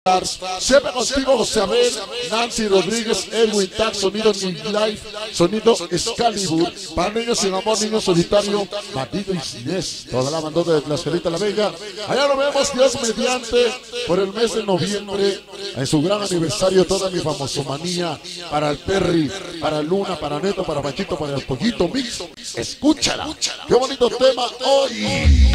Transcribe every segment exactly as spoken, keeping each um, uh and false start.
Siempre contigo, José Abel, Nancy Rodríguez, Edwin Tag, sonido New Life, sonido Excalibur, para niños sin amor, niños solitario, Bandido y Ginés, toda la bandota de Tlaxcalita la Vega. Allá lo vemos, Dios mediante, por el mes de noviembre, en su gran aniversario, toda mi famosomanía, para el Perry, para Luna, para Neto, para Machito, para el Pollito Mix. Escúchala, qué bonito tema hoy.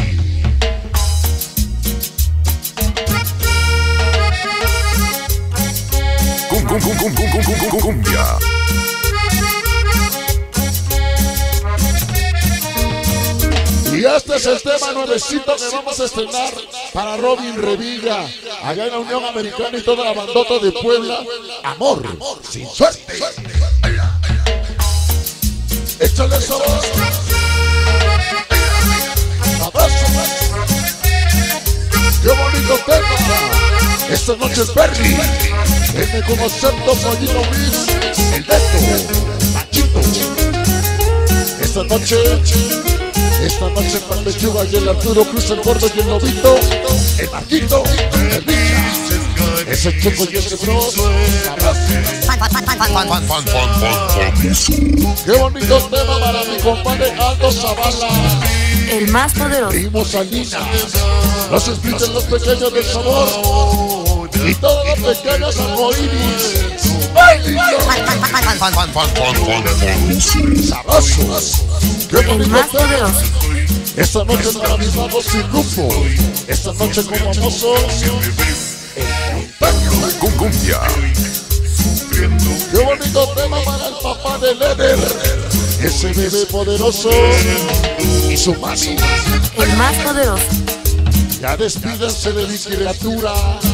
Cum, cum, cum, cum, cum, cum, cum, cumbia. Y este es el tema nuevecito que vamos a estrenar para Robin Revilla, allá en la Unión Americana y toda la bandota de Puebla. Amor sin suerte. Échale sabor. Abrazo. Qué bonito tema. Esta noche es Perry. Viene con concepto Pollito Mix, el Beto, Machito. Esta noche, esta noche para el Lechuga y el Arturo Cruz, el Gordo y el Lobito, el Marquito, el Bicha, ese Checo y ese Bros. Qué bonito tema para mi compadre Aldo Zavala, el más poderoso. Primo Salinas, nos expliquen los pequeños del sabor. Y todos los pequeños arcoíris. Sabrosos. Qué bonito tema. Esta noche para mis magos sin rumbo. Esta noche con famosos. Cum, cumbia. Qué bonito tema para el papá de Leder. Ese bebé poderoso. Y su mami. El más poderoso. Ya despídense de mi criatura.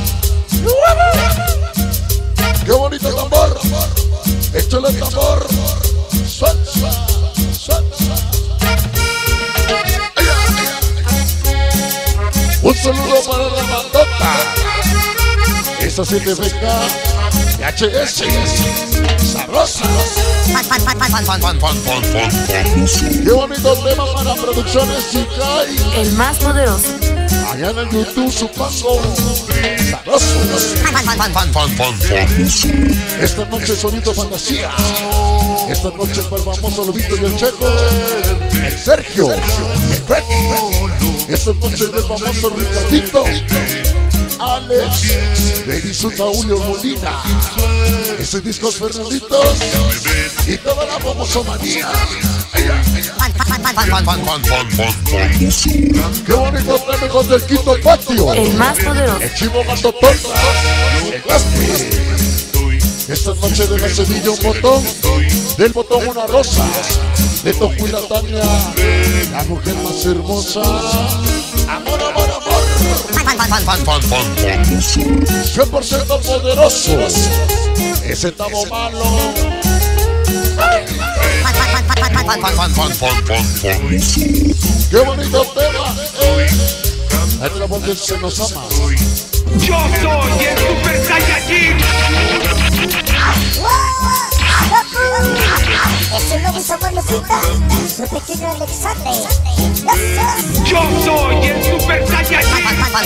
¡Qué bonito tambor! ¡Échale el tambor! ¡Suelta! ¡Suelta! Un saludo para la bandota. Esa siete B K y H S. ¡Sabrosa! ¡Qué bonito tema para Producciones Chicay! El más poderoso. Allá en el YouTube su paso. Sabroso. Esta noche sonido fantasía. Esta noche para el famoso Lobito y el Checo, el Sergio, el Freddy. Esta noche del famoso Ricardito, Alex, Baby Zuta, Julio Molina. Ese disco Fernanditos y toda la famosomanía. Qué bonito tema con del Quinto Patio. El más poderoso. El Chivo Gato Torta. El Gaspi. Esta noche de la Sevilla un botón. Del botón una rosa. De Tocu y la Tania. La mujer más hermosa. Amor, amor, amor. cien por ciento poderoso. Ese tamo malo. Qué bonito tema. Ahí la voz del Se Nos Ama. Yo soy el Super Saiyajin. Es el nuevo sabor Lucita, su pequeño Alexander. Yo soy el Super Saiyajin.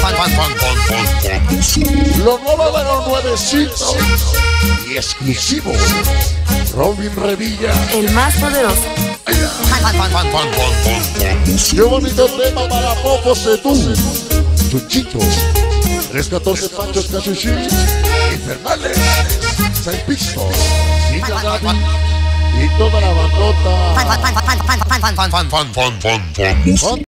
Lo nuevo de los nuevecitos y exclusivo. Robin Revilla, el más poderoso. Qué bonito tema para Popo Sedú, Chuchito, tres catorce Panchos Cachuchín, Infernales, Saint Pistos, Niña Gaby y toda la bandota.